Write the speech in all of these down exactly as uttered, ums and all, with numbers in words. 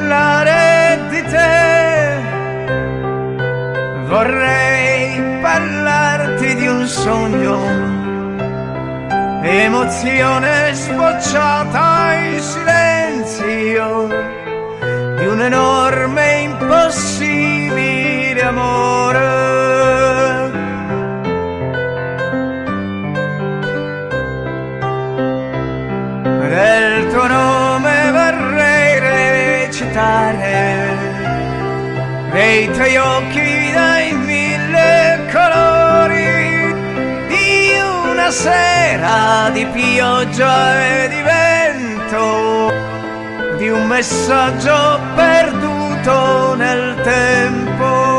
parlare di te, vorrei parlarti di un sogno, emozione sbocciata in silenzio, di un enorme impossibile amore. Del tuo nome vorrei recitare, dei tuoi occhi dai mille colori, di una sera di pioggia e di vento, di un messaggio perduto nel tempo.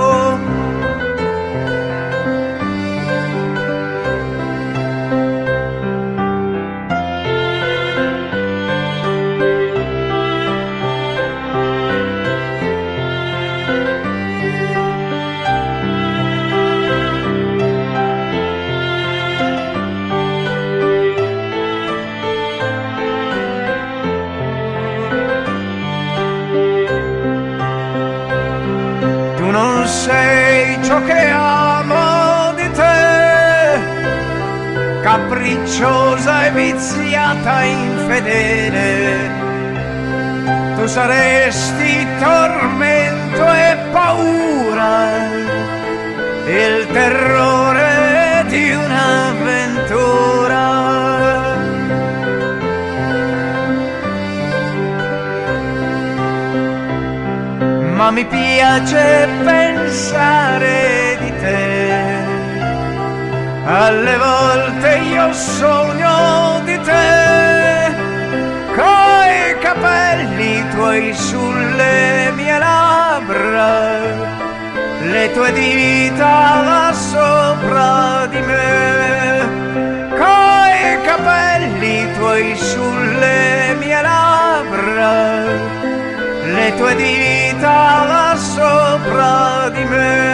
Non sei ciò che amo di te, capricciosa e viziata infedele. Tu saresti tormento e paura, il terrore di un'avventura. Ma mi piace pensare di te, alle volte io sogno di te, coi capelli tuoi sulle mie labbra, le tue dita là sopra di me, coi capelli tuoi sulle mie labbra, le tue dita là sopra di me.